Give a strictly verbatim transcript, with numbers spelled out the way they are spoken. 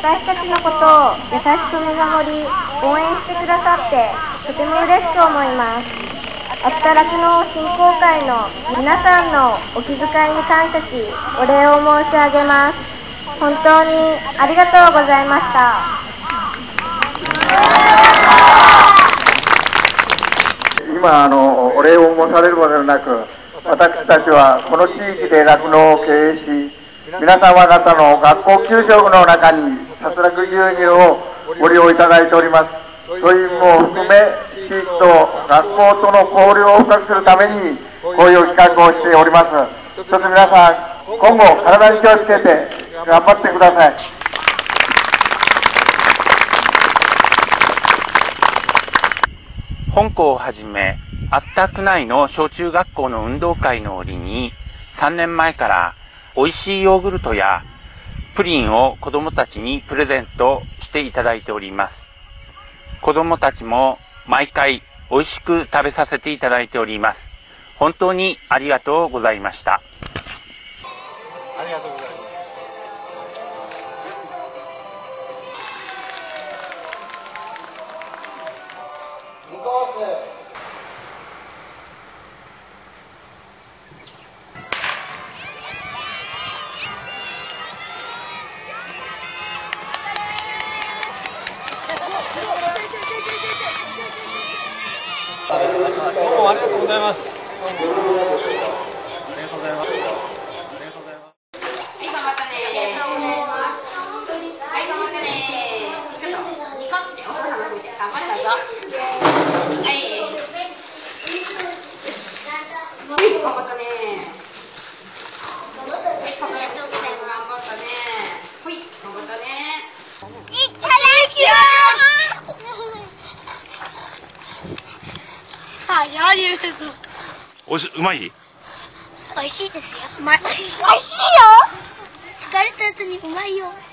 私たちのことを優しく見守り、応援してくださってとても嬉しく思います。秋田酪農振興会の皆さんのお気遣いに感謝し、お礼を申し上げます。本当にありがとうございました。 今あのお礼を申されるのではなく、私たちはこの地域で酪農を経営し、皆様方の学校給食の中にさすらく牛乳をご利用いただいております。そういう意味も含め、地域と学校との交流を深くするためにこういう企画をしております。一つ皆さん、今後体に気をつけて頑張ってください。 本校をはじめ、秋田区内の小中学校の運動会の折に、さんねんまえから美味しいヨーグルトやプリンを子どもたちにプレゼントしていただいております。子どもたちも毎回美味しく食べさせていただいております。本当にありがとうございました。 ありがとうございます。どうもありがとうございます。どうもありがとうございます。ありがとうございます。 はい、頑張ったね。はい、頑張ったね。ちょっとニコってお父さんの方で頑張ったぞ。はい。よし。はい、頑張ったね。はい、頑張ったね。はい、頑張ったね。いただきます。はい、やるぞ。 おいし、うまい？ 美味しいですよ。うまい。美味しいよ。疲れた後にうまいよ。